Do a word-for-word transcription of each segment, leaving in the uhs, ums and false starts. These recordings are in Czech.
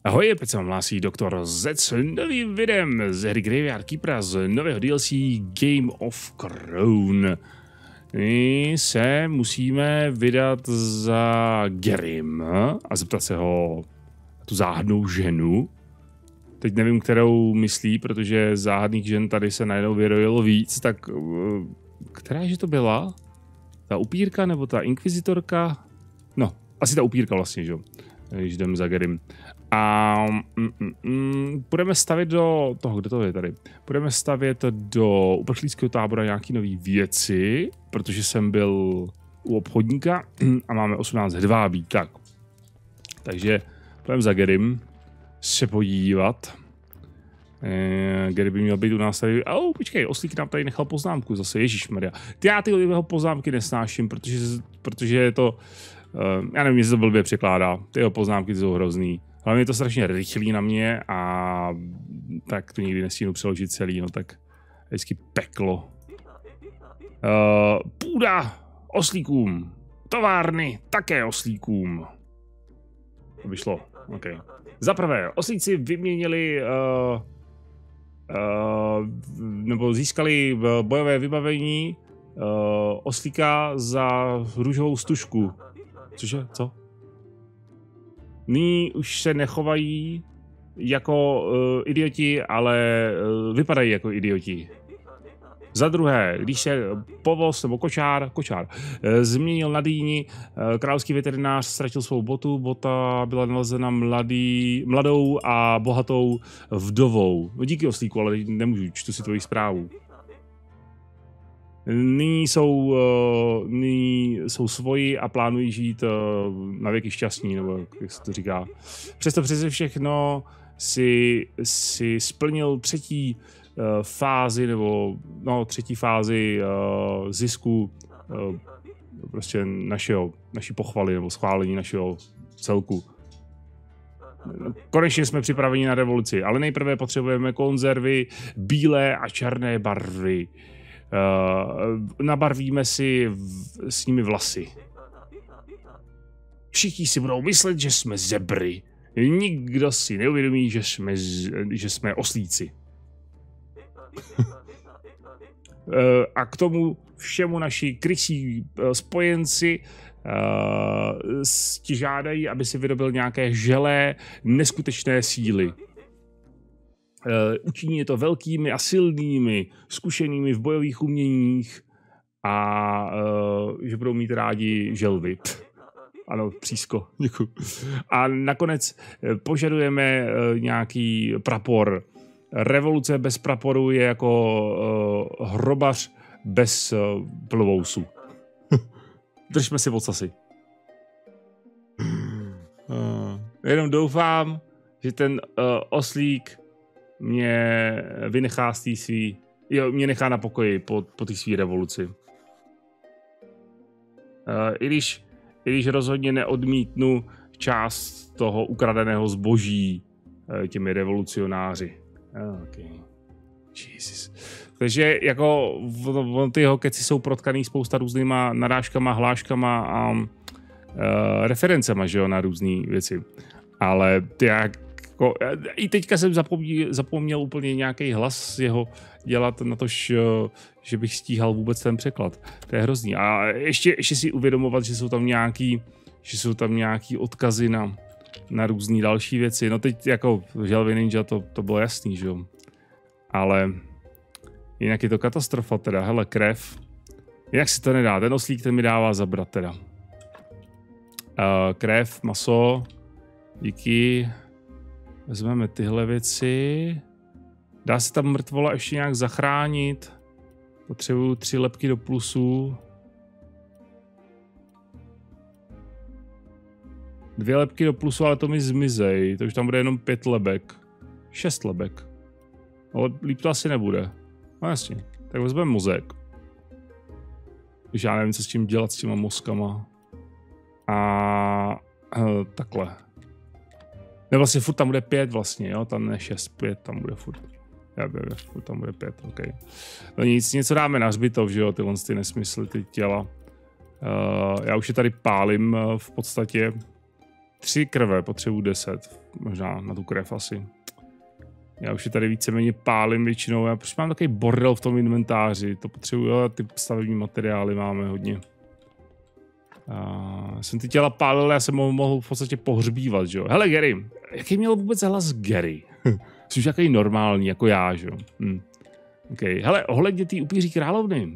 Ahoj, opět se vám hlásí doktor Z s novým videem z hry Graveyard Keepera z nového D L C Game of Crown. My se musíme vydat za Gerim a zeptat se ho na tu záhadnou ženu. Teď nevím, kterou myslí, protože záhadných žen tady se najednou vyrojilo víc, tak která že to byla? Ta upírka nebo ta inkvizitorka? No, asi ta upírka vlastně, že jo, když jdem za Gerim. A mm, mm, mm, budeme stavět do toho, kde to je tady, budeme stavět do uprchlického tábora nějaký nový věci, protože jsem byl u obchodníka a máme osmnáct hedvábí, tak. Takže budeme za Gerim se podívat. E, Gary by měl být u nás tady. Au, počkej, Oslík nám tady nechal poznámku zase, ježišmarja. Ty já ty jeho poznámky nesnáším, protože, protože je to, uh, já nevím, jestli to blbě překládá, ty jeho poznámky jsou hrozný. Hlavně je to strašně rychlý na mě a tak to nikdy nestínu přeložit celý, no tak vždycky peklo. Uh, půda oslíkům, továrny také oslíkům. To by šlo, ok. Za prvé, oslíci vyměnili, uh, uh, nebo získali bojové vybavení uh, oslíka za růžovou stužku. Cože? Co? Nyní už se nechovají jako uh, idioti, ale uh, vypadají jako idioti. Za druhé, když se povoz nebo kočár, kočár uh, změnil na dýni, uh, královský veterinář ztratil svou botu, bota byla nalezena mladý, mladou a bohatou vdovou. No díky Oslíku, ale nemůžu, čtu si tvoji zprávu. Nyní jsou, uh, nyní jsou svoji a plánují žít uh, na věky šťastní, nebo jak se to říká. Přesto přeze všechno si, si splnil třetí uh, fázi, nebo no, třetí fázi uh, zisku uh, prostě našeho, naší pochvaly, nebo schválení našeho celku. Konečně jsme připraveni na revoluci, ale nejprve potřebujeme konzervy bílé a černé barvy. Uh, nabarvíme si v, s nimi vlasy. Všichni si budou myslet, že jsme zebry. Nikdo si neuvědomí, že jsme, že jsme oslíci. uh, a k tomu všemu naši krysí uh, spojenci uh, ti žádají, aby si vyrobil nějaké želé neskutečné síly. Uh, učiní je to velkými a silnými, zkušenými v bojových uměních a uh, že budou mít rádi želvy. Ano, přísko, děkuji. A nakonec uh, požadujeme uh, nějaký prapor. Revoluce bez praporu je jako uh, hrobař bez uh, plovousu. Držme si vocasy. Uh, jenom doufám, že ten uh, oslík mě vynechá z té svý, jo, mě nechá na pokoji po, po té svý revoluci. Uh, i, když, I když rozhodně neodmítnu část toho ukradeného zboží uh, těmi revolucionáři. Uh, okay. Jesus. Takže jako ty jeho keci jsou protkaný spousta různýma narážkama, hláškama a uh, referencema, že jo, na různé věci. Ale ty jak i teďka jsem zapomněl, zapomněl úplně nějaký hlas jeho dělat na to, že bych stíhal vůbec ten překlad. To je hrozný. A ještě, ještě si uvědomovat, že jsou tam nějaký, že jsou tam nějaký odkazy na, na různé další věci. No teď jako Želvy Ninja to, to bylo jasný, že jo. Ale jinak je to katastrofa teda. Hele, krev. Jinak si to nedá. Ten oslík ten mi dává zabrat teda. Uh, krev, maso. Díky. Vezmeme tyhle věci. Dá se tam mrtvola ještě nějak zachránit. Potřebuju tři lebky do plusu. Dvě lebky do plusu, ale to mi zmizej. To už tam bude jenom pět lebek. Šest lebek. Ale líp to asi nebude. No jasně. Tak vezmeme mozek. Když já nevím, co s tím dělat s těma mozkama. A uh, takhle. Ne, vlastně furt tam bude pět vlastně, jo, tam ne šest, pět, tam bude furt. Já bych, furt tam bude pět, ok. No nic, něco dáme na hřbitov, že jo, tyhle ty nesmysly, ty těla. Uh, já už je tady pálím uh, v podstatě. Tři krve, potřebuji deset. Možná na tu krev asi. Já už je tady víceméně pálím většinou. Já proč mám takový bordel v tom inventáři? To potřebuji, ty stavební materiály máme hodně. Já jsem ty těla pálil, já jsem mohl, mohl v podstatě pohřbívat, že jo. Hele Gary, jaký měl vůbec hlas Gary? Jsi už takový normální, jako já, že jo. Hm. Okay. Hele, ohledně té upíří královny.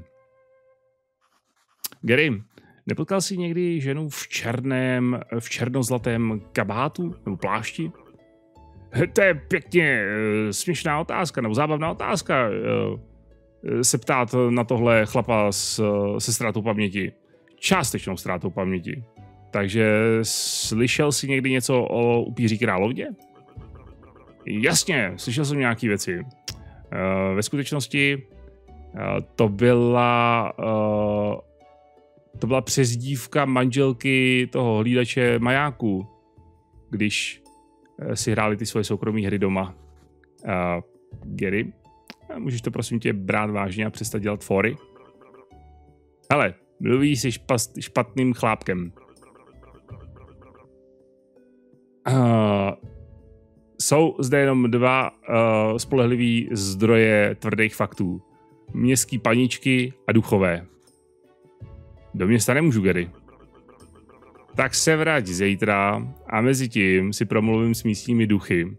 Gary, nepotkal jsi někdy ženu v černém, v černozlatém kabátu nebo plášti? To je pěkně uh, směšná otázka, nebo zábavná otázka uh, se ptát na tohle chlapa s, se ztrátou paměti. Částečnou ztrátou paměti. Takže slyšel jsi někdy něco o upíří královně? Jasně, slyšel jsem nějaké věci. Uh, ve skutečnosti uh, to byla uh, to byla přezdívka manželky toho hlídače majáku, když uh, si hráli ty svoje soukromé hry doma. Uh, Gary, můžeš to prosím tě brát vážně a přestat dělat fory? Hele, mluví si špas, špatným chlápkem. Uh, jsou zde jenom dva uh, spolehlivý zdroje tvrdých faktů. Městský paničky a duchové. Do města nemůžu, Gary. Tak se vrať zítra a mezi tím si promluvím s místními duchy.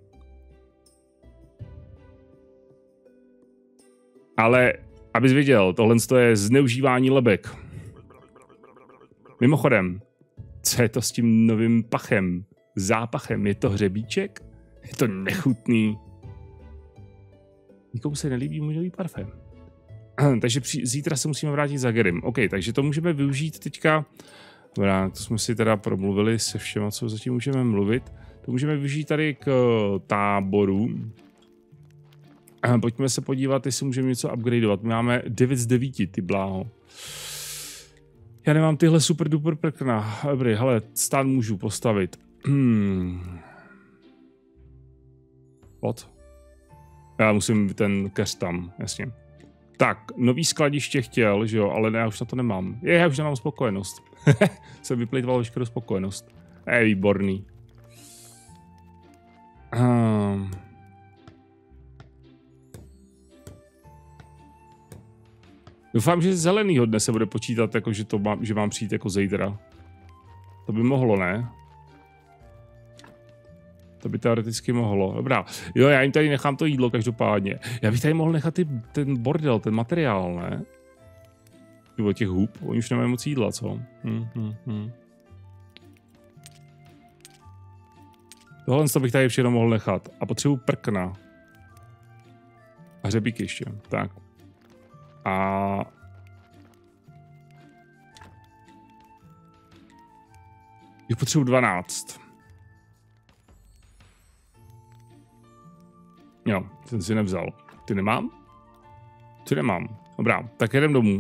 Ale, abys viděl, tohle je zneužívání lebek. Mimochodem, co je to s tím novým pachem? Zápachem? Je to hřebíček? Je to nechutný. Nikomu se nelíbí můj nový parfém. Takže při, zítra se musíme vrátit za Garym. OK, takže to můžeme využít teďka. Dobrá, to jsme si teda promluvili se všema, co zatím můžeme mluvit. To můžeme využít tady k táboru. Pojďme se podívat, jestli můžeme něco upgradeovat. My máme devět z devíti, ty bláho. Já nemám tyhle super duper prkna. Dobrý, hele, stán můžu postavit. Hmm. What? Já musím ten keř tam, jasně. Tak, nový skladiště chtěl, že jo, ale ne, já už na to nemám. Je, já už nemám spokojenost. Jsem vyplejtval veškerou spokojenost. Je výborný. Um. Doufám, že z zelenýho dne se bude počítat, jako, že, to má, že mám přijít jako zítra. To by mohlo, ne? To by teoreticky mohlo. Dobrá. Jo, já jim tady nechám to jídlo každopádně. Já bych tady mohl nechat ty, ten bordel, ten materiál, ne? Od těch hub. Oni už nemají moc jídla, co? Hm, hm, hm. Tohle bych tady všechno mohl nechat. A potřebuji prkna. A hřebík ještě. Tak. A... Jich potřebuji dvanáct. Jo, ten si nevzal. Ty nemám? Ty nemám. Dobrá, tak jedem domů.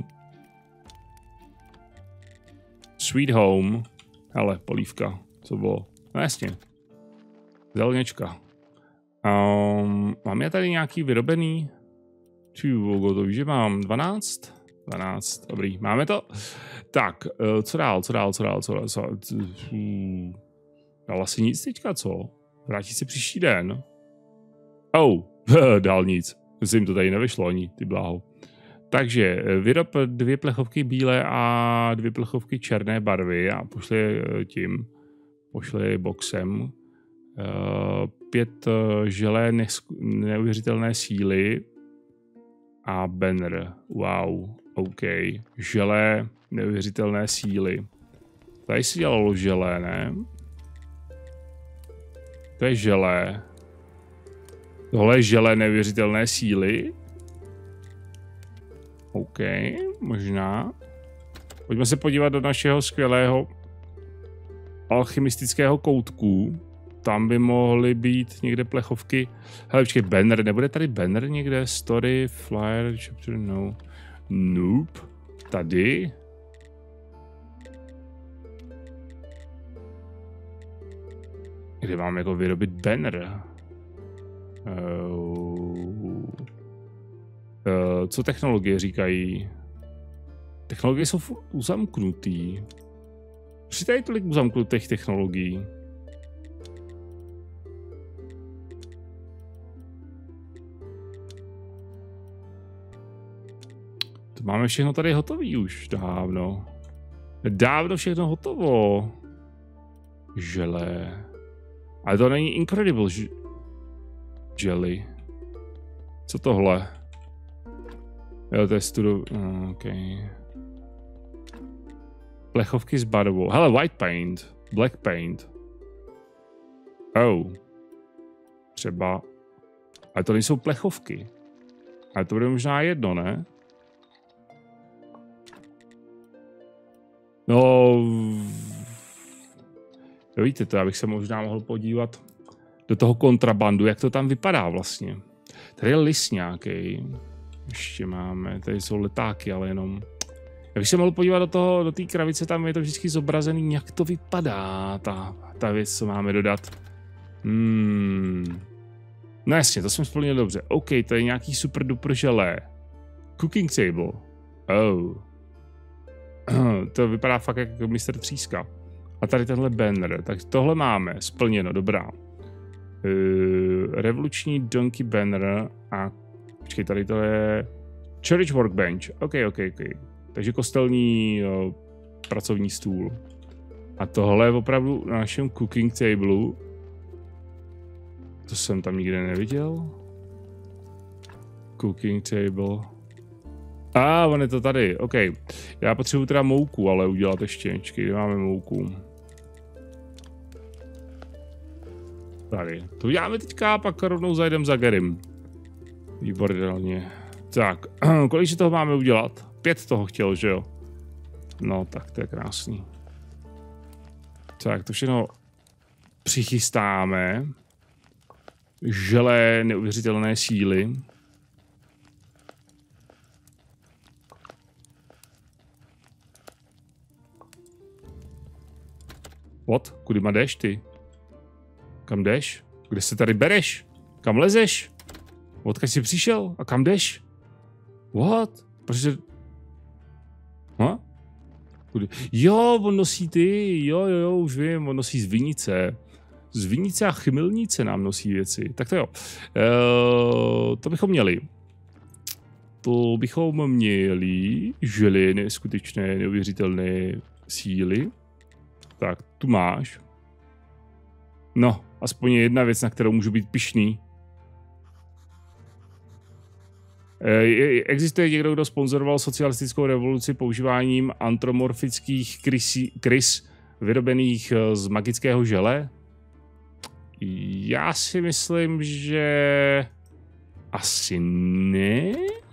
Sweet home. Hele, polívka. Co bylo? No jasně. Zelněčka. Um, mám já tady nějaký vyrobený? Čiu, to víš, že mám dvanáct? dvanáct, dobrý, máme to? Tak, co dál, co dál, co dál, co dál, co dál? Dál asi nic teďka, co? Vrátí se příští den. Oh, dál nic. Myslím, to tady nevyšlo ani, ty bláho. Takže vyrob dvě plechovky bílé a dvě plechovky černé barvy a pošli tím, pošli boxem. Pět želé neuvěřitelné síly a banner. Wow, OK. Želé neuvěřitelné síly. Tady si dělalo želé, ne? To je želé. Tohle je želé neuvěřitelné síly. OK, možná. Pojďme se podívat do našeho skvělého alchymistického koutku. Tam by mohly být někde plechovky. Hele, počkej, banner, nebude tady banner někde? Story, flyer, chapter, no. Nope. Tady. Kde mám jako vyrobit banner? Uh, uh, co technologie říkají? Technologie jsou uzamknutý. Proč tady tolik uzamknutých technologií? To máme všechno tady hotový už dávno. Dávno všechno hotovo. Želé. Ale to není Incredible Jelly. Co tohle? Jo, to je studo... OK. Plechovky s barvou. Hele, white paint. Black paint. Oh. Třeba. Ale to nejsou plechovky. Ale to bude možná jedno, ne? No... Jo, víte to, abych se možná mohl podívat do toho kontrabandu, jak to tam vypadá vlastně. Tady je lis nějaký. Ještě máme, tady jsou letáky, ale jenom... Já bych se mohl podívat do toho, do té kravice, tam je to vždycky zobrazený, jak to vypadá, ta, ta věc, co máme dodat. Hmm. No jasně, to jsem splnil dobře. OK, to je nějaký super duper želé. Cooking table. Oh. To vypadá fakt jako mister Tříska. A tady tenhle banner, tak tohle máme, splněno, dobrá. Uh, revoluční donkey banner a počkej, tady to je church workbench, ok, ok, ok. Takže kostelní jo, pracovní stůl. A tohle je opravdu na našem cooking table. To jsem tam nikde neviděl. Cooking table. A ah, on je to tady, ok. Já potřebuji teda mouku, ale udělat ještě, počkej, kde máme mouku. Tady. To uděláme teďka, pak rovnou zajdem za Gerim. Výborně. Tak, kolik toho máme udělat? Pět toho chtěl, že jo? No, tak to je krásný. Tak, to všechno přichystáme. Želé neuvěřitelné síly. What? Kudy ma jdeš ty? Kam jdeš? Kde se tady bereš? Kam lezeš? Odkud jsi přišel? A kam jdeš? What? Protože... Ha? Kudy? Jo, on nosí ty. Jo, jo, jo, už vím, on nosí z vinice. Z vinice a chmilnice nám nosí věci. Tak to jo. E, to bychom měli. To bychom měli žely neskutečné, neuvěřitelné síly. Tak, tu máš. No, aspoň je jedna věc, na kterou můžu být pyšný. E, existuje někdo, kdo sponzoroval socialistickou revoluci používáním antromorfických krysí, krys vyrobených z magického žele? Já si myslím, že... asi ne?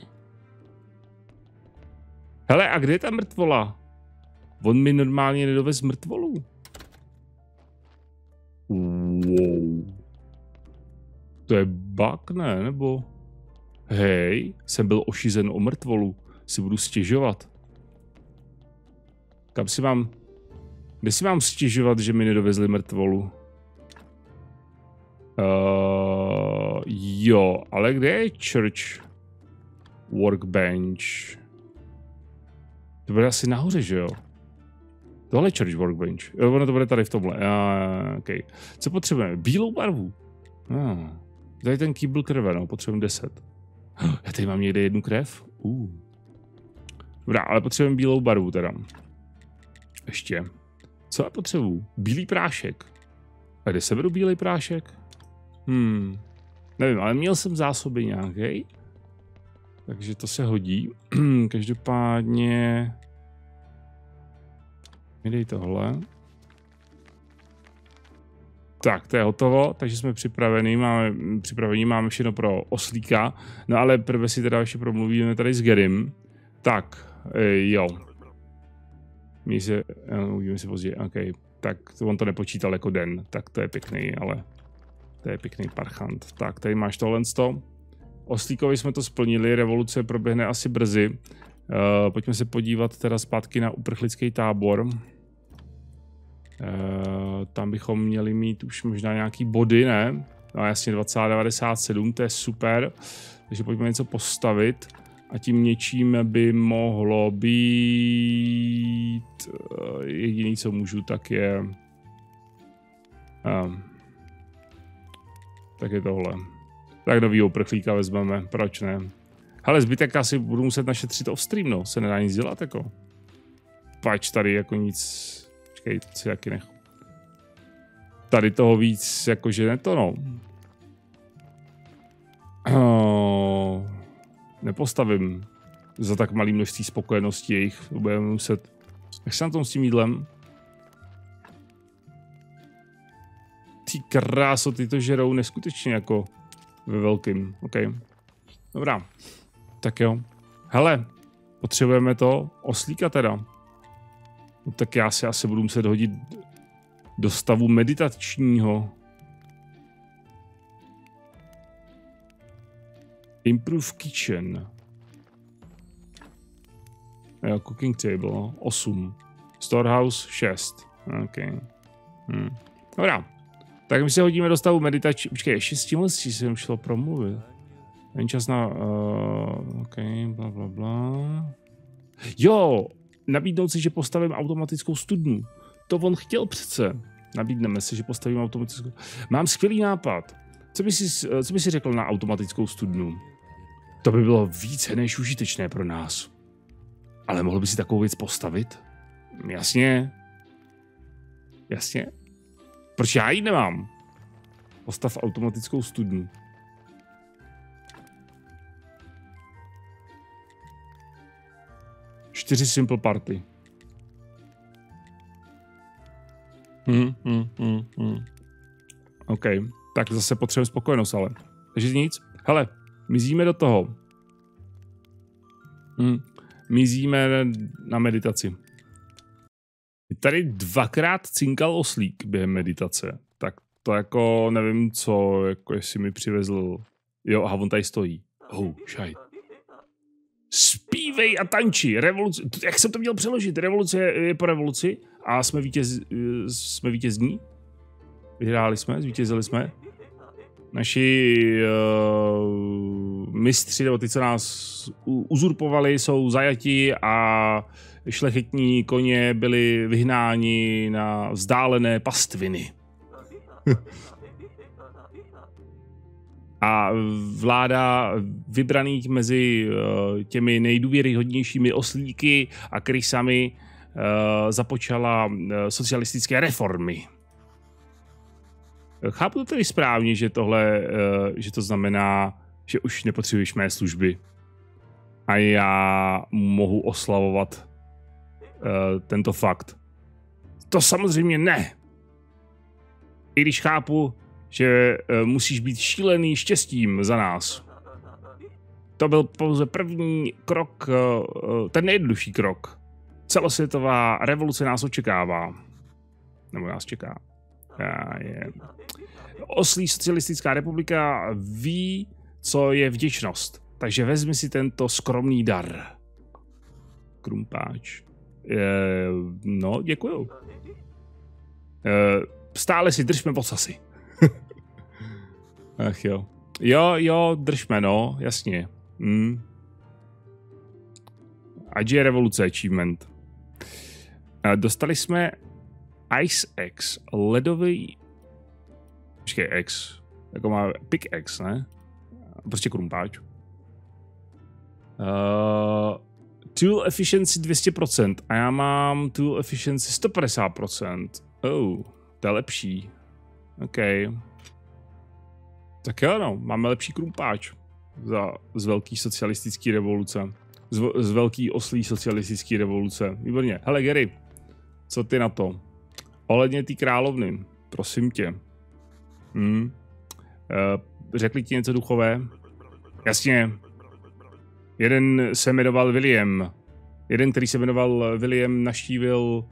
Hele, a kde je ta mrtvola? On mi normálně nedovez mrtvolu. Wow. To je bug, ne? Nebo... Hej, jsem byl ošizen o mrtvolu. Si budu stěžovat. Kam si mám... Kde si mám stěžovat, že mi nedovezli mrtvolu? Uh, jo, ale kde je church workbench? To bude asi nahoře, že jo? Tohle je church workbench. Jo, ono to bude tady v tomhle. Uh, okay. Co potřebujeme? Bílou barvu. Uh. Tady ten kýbl krve, no, potřebujeme deset. Já tady mám někde jednu krev? Uh. Dobrá, ale potřebujeme bílou barvu teda. Ještě. Co já potřebuju? Bílý prášek. A kde se beru bílý prášek? Hmm. Nevím, ale měl jsem zásoby nějaký. Takže to se hodí. Každopádně... mi dej tohle. Tak, to je hotovo, takže jsme připraveni, máme, připraveni, máme všechno pro oslíka. No ale prvé si teda ještě promluvíme tady s Gerim. Tak, jo. My se, uvidíme si později, ok. Tak to on to nepočítal jako den, tak to je pěkný, ale to je pěkný parchant. Tak, tady máš tohle sto. Oslíkovi jsme to splnili, revoluce proběhne asi brzy. Uh, pojďme se podívat teda zpátky na uprchlický tábor. Uh, tam bychom měli mít už možná nějaký body, ne? No jasně, dvacet devadesát sedm, to je super. Takže pojďme něco postavit. A tím něčím by mohlo být... Uh, jediný, co můžu, tak je... Uh, tak je tohle. Tak novýho uprchlíka vezmeme, proč ne? Hele, zbytek asi budu muset našetřit off-stream, no. Se nedá nic dělat, jako. Pač tady jako nic... Počkej, to si taky nech. Tady toho víc, jakože ne to, no. Oh, nepostavím za tak malý množství spokojenosti jejich. Budeme muset... Jak se na tom s tím jídlem? Ty kráso, ty to žerou neskutečně jako ve velkým. OK. Dobrá. Tak jo. Hele, potřebujeme to oslíka teda. No, tak já si asi budu muset hodit do stavu meditačního. Improve kitchen. Jo, cooking table, no. osm. Storehouse šest. OK. Hm. Dobrá. Tak my se hodíme do stavu meditační. Počkej, ještě s tímhle si jsem šlo promluvit. Není čas na... Uh, OK, bla, bla, bla. Jo, nabídnout si, že postavím automatickou studnu. To on chtěl přece. Nabídneme si, že postavím automatickou... Mám skvělý nápad. Co by si, co by si řekl na automatickou studnu? To by bylo více než užitečné pro nás. Ale mohl by si takovou věc postavit? Jasně. Jasně. Proč já ji nemám? Postav automatickou studnu. Čtyři simple party. Hmm, hmm, hmm, hmm. OK, tak zase potřebujeme spokojenost, ale. Takže nic. Hele, mizíme do toho. Hmm. Mizíme na meditaci. Tady dvakrát cinkal oslík během meditace. Tak to jako nevím co, jako jestli mi přivezl. Jo, aha, on tady stojí. Oh, šajt. Zpívej a tanči. Revoluce. Jak jsem to měl přeložit? Revoluce je po revoluci a jsme, vítěz, jsme vítězní. Vyhráli jsme, zvítězili jsme. Naši uh, mistři, nebo ty, co nás uzurpovali, jsou zajati a šlechetní koně byli vyhnáni na vzdálené pastviny. A vláda vybraných mezi uh, těmi nejdůvěryhodnějšími oslíky a krysami uh, započala uh, socialistické reformy. Chápu to tedy správně, že tohle, uh, že to znamená, že už nepotřebuješ mé služby a já mohu oslavovat uh, tento fakt. To samozřejmě ne. I když chápu, že uh, musíš být šílený štěstím za nás. To byl pouze první krok, uh, ten nejjednodušší krok. Celosvětová revoluce nás očekává. Nebo nás čeká. Já je. Oslí socialistická republika ví, co je vděčnost. Takže vezmi si tento skromný dar. Krumpáč. E, no, děkuju. E, stále si držme vocasy. Ach jo. Jo, jo, držme, no, jasně. Hmm. Ať je revoluce achievement. E, dostali jsme Ice X, ledový... Počkej, X. Jako má pickaxe, ne? Prostě krumpáč. Uh, tool efficiency dvě stě procent a já mám tool efficiency sto padesát procent. Oh, to je lepší. OK. Tak jo, no, máme lepší krumpáč za, z velký socialistický revoluce. Z, z velký oslí socialistický revoluce. Výborně. Hele, Gary, co ty na to? Ohledně té královny, prosím tě. Hmm. Uh, řekli ti něco duchové? Jasně. Jeden se jmenoval William. Jeden, který se jmenoval William, navštívil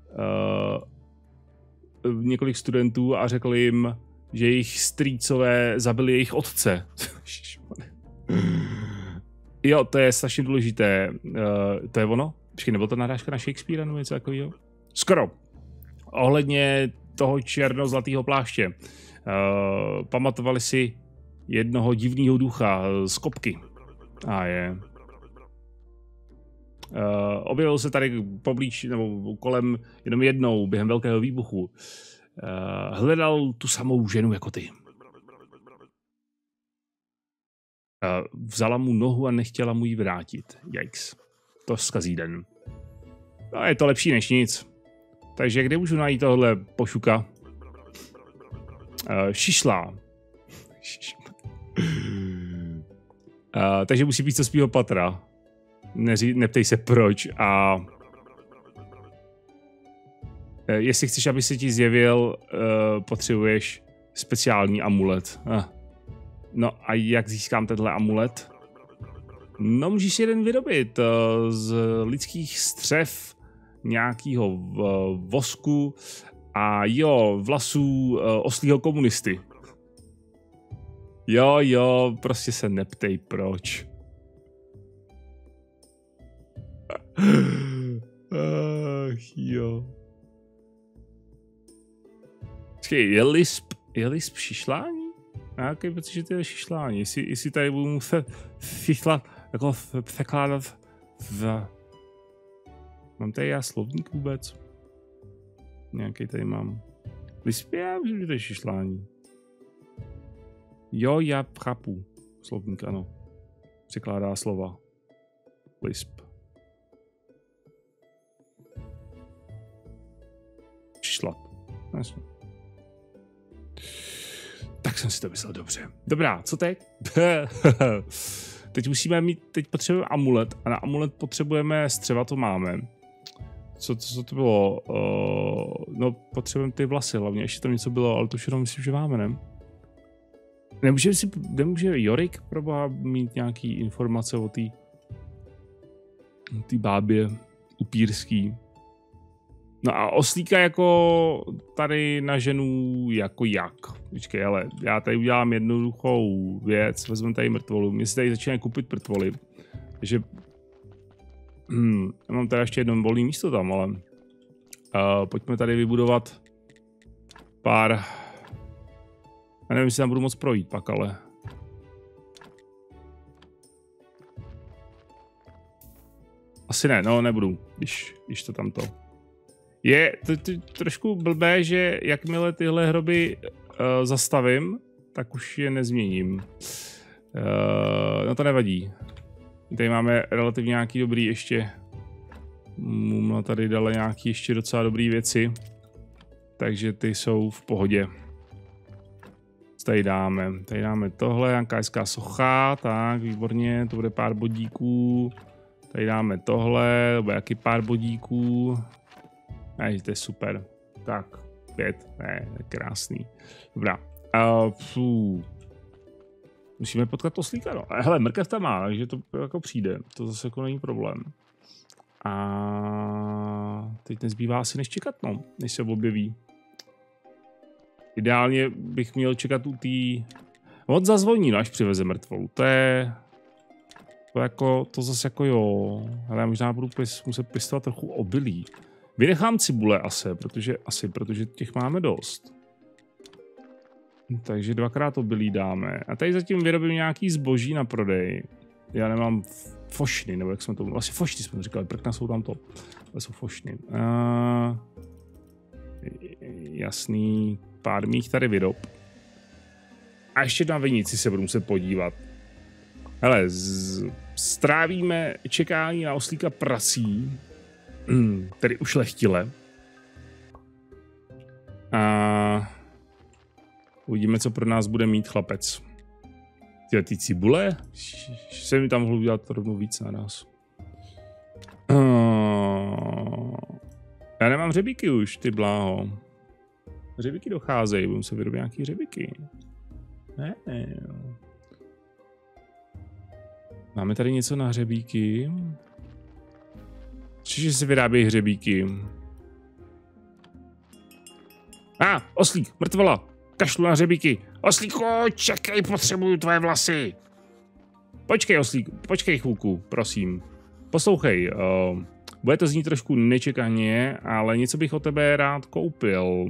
uh, několik studentů a řekl jim, že jejich strýcové zabili jejich otce. Jo, to je strašně důležité. Uh, to je ono? Počkej, nebyl to narážka na Shakespearea nebo něco takového? Skoro. Ohledně toho černozlatého pláště. Uh, pamatovali si jednoho divného ducha z kopky. A je. Uh, objevil se tady poblíž, nebo kolem jenom jednou během velkého výbuchu. Uh, hledal tu samou ženu jako ty. vzala mu nohu a nechtěla mu ji vrátit. Yikes. To zkazí den. No, je to lepší než nic. Takže kde můžu najít tohle pošuka? Uh, šišlá. uh, takže musí být co svýho patra. Neří, neptej se proč. A uh, jestli chceš, aby se ti zjevil, uh, potřebuješ speciální amulet. Uh. No a jak získám tenhle amulet? No, můžeš si jeden vyrobit uh, z lidských střev, nějakého uh, vosku a jo, vlasů uh, oslího komunisty. Jo, jo, prostě se neptej proč. Ach jo. Počkej, je lisp, je lisp šišlání? Nějaký pocit, že to je šišlání. Jestli, jestli tady budu muset fišlat, jako překládat v... Mám tady já slovník vůbec? Nějaký tady mám. Lisp, já myslím, že to je šišlání. Jo, já chápu. Slovník, ano. Překládá slova. Lisp. Šišlat. Jasně. Tak jsem si to myslel dobře. Dobrá, co teď? Teď musíme mít, teď potřebujeme amulet a na amulet potřebujeme střeva, to máme. Co, co, co to bylo? Uh, no, potřebujeme ty vlasy hlavně, ještě tam něco bylo, ale to všechno myslím, že máme, ne? Nemůže si, nemůže Jorik proboha mít nějaký informace o té té bábě upírský. No a oslíka jako tady na ženu jako jak? Počkej, ale já tady udělám jednoduchou věc, vezmeme tady mrtvolu, mě si tady začínají kupit mrtvoly, takže hmm, já mám tady ještě jedno volné místo tam, ale uh, pojďme tady vybudovat pár, já nevím, jestli tam budu moc projít pak, ale asi ne, no nebudu, když, když to tamto. Je to, to trošku blbé, že jakmile tyhle hroby uh, zastavím, tak už je nezměním. Uh, no to nevadí. Tady máme relativně nějaký dobrý ještě. Mumla tady dala nějaký ještě docela dobrý věci. Takže ty jsou v pohodě. Tady dáme, tady dáme tohle, nějaká hezká socha, tak výborně, to bude pár bodíků. Tady dáme tohle, to bude jaký pár bodíků. Ne, to je super. Tak, pět, ne, je krásný. Dobrá. Uh, Musíme potkat oslíka, no. Hele, mrkev tam má, takže to jako přijde. To zase jako není problém. A teď nezbývá asi než čekat, no, než se objeví. Ideálně bych měl čekat u té... On zazvoní, no, až přiveze mrtvolu. To je... To jako, to zase jako jo. Ale možná budu pis, muset pěstovat trochu obilí. Vynechám cibule asi, protože, asi, protože těch máme dost. Takže dvakrát obilí dáme. A tady zatím vyrobím nějaký zboží na prodej. Já nemám fošny, nebo jak jsme to... Asi fošny jsme říkali, prkna jsou tam to. To jsou fošny. Uh, jasný, pár mých tady vyrob. A ještě na vinici se budu muset podívat. Hele, z, strávíme čekání na oslíka prací. Tedy ušlechtile. A uvidíme, co pro nás bude mít chlapec. Tyhle ty cibule? Se mi tam mohl udělat rovnou víc na nás. Já nemám hřebíky už, ty bláho. Hřebíky docházejí, budu se vyrobit nějaký hřebíky. Ne, ne. Máme tady něco na hřebíky? Čiže se vyrábějí hřebíky. A, ah, oslík, mrtvola, kašlu na hřebíky. Oslíku, čekej, potřebuju tvoje vlasy. Počkej, oslík, počkej chvilku, prosím. Poslouchej, uh, bude to znít trošku nečekaně, ale něco bych od tebe rád koupil. Uh,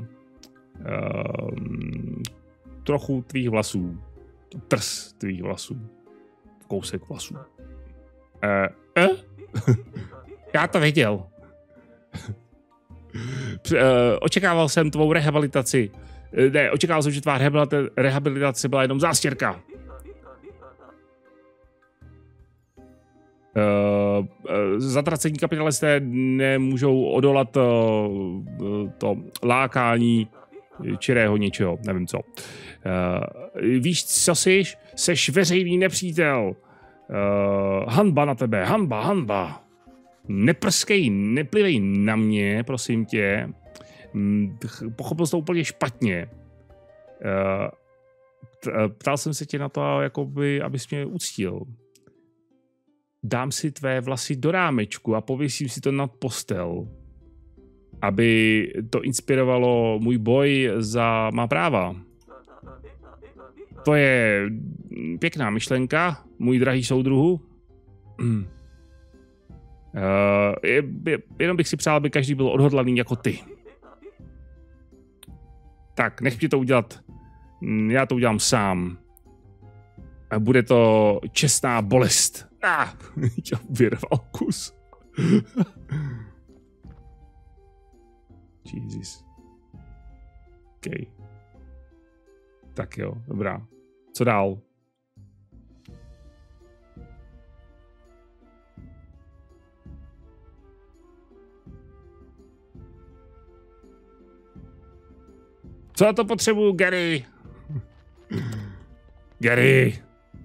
trochu tvých vlasů. Trs tvých vlasů. Kousek vlasů. Uh, eh? Já to viděl. Očekával jsem tvou rehabilitaci. Ne, očekával jsem, že tvá rehabilitace byla jenom zástěrka. Uh, uh, zatracení kapitalisté nemůžou odolat uh, to lákání čirého něčeho, nevím co. Uh, víš, co jsi? Seš veřejný nepřítel. Uh, hanba na tebe, hanba, hanba. Neprskej, neplivej na mě, prosím tě. Pochopil jsi to úplně špatně. Uh, ptal jsem se tě na to, jakoby, abys mě uctil. Dám si tvé vlasy do rámečku a pověsím si to nad postel, aby to inspirovalo můj boj za má práva. To je pěkná myšlenka, můj drahý soudruhu. Uh, je, je, jenom bych si přál, aby každý byl odhodlaný jako ty. Tak, nech mě to udělat. Já to udělám sám. A bude to čestná bolest. Ah, já vyrval kus. Jesus. OK. Tak jo, dobrá. Co dál? Co na to potřebuju, Gary? Gary!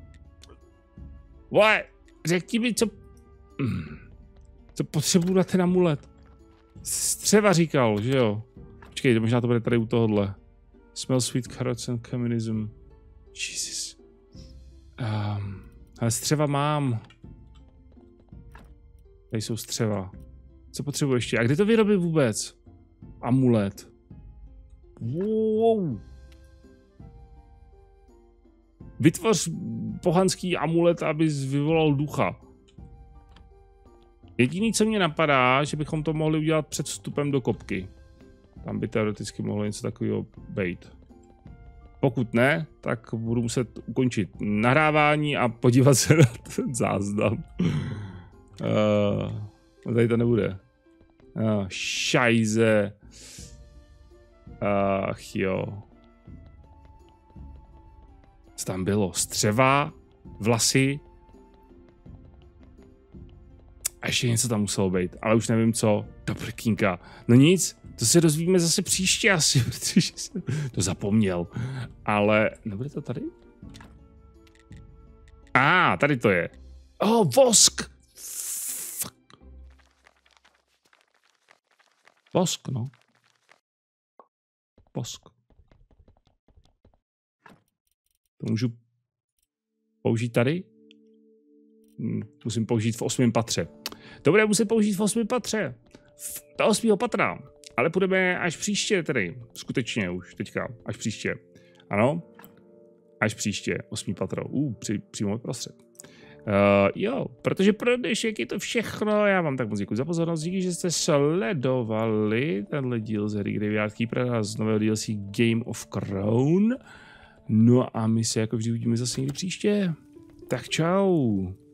Vole, řekni mi, co... Co potřebuju na ten amulet? Střeva říkal, že jo? Počkej, možná to bude tady u tohohle. Smell sweet carrots and communism. Jesus. Um, ale střeva mám. Tady jsou střeva. Co potřebuji ještě? A kde to vyrobit vůbec? Amulet. Wow. Vytvoř pohanský amulet, abys vyvolal ducha. Jediný, co mě napadá, že bychom to mohli udělat před vstupem do kopky. Tam by teoreticky mohlo něco takového být. Pokud ne, tak budu muset ukončit nahrávání a podívat se na ten záznam. Uh, tady to nebude. Uh, šajze. Ach jo. Co tam bylo? Střeva, vlasy. A ještě něco tam muselo být, ale už nevím co. Do prkínka. No nic, to se dozvíme zase příště asi, protože jsem to zapomněl. Ale nebude to tady? A, ah, tady to je. Oh, vosk! Fuck. Vosk, no. Vosk. To můžu použít tady? Musím použít v osmém patře. To bude muset použít v osmém patře. V do osmého patra. Ale půjdeme až příště tedy. Skutečně už teďka. Až příště. Ano. Až příště. Osmý patro. Uh, při, přímo prostřed. Uh, jo, protože pro dnešek je to všechno. Já vám tak moc děkuji za pozornost. Díky, že jste sledovali tenhle díl z hry Graveyard Keeper z nového D L C Game of Crown. No a my se jako vždy uvidíme zase někdy příště. Tak čau.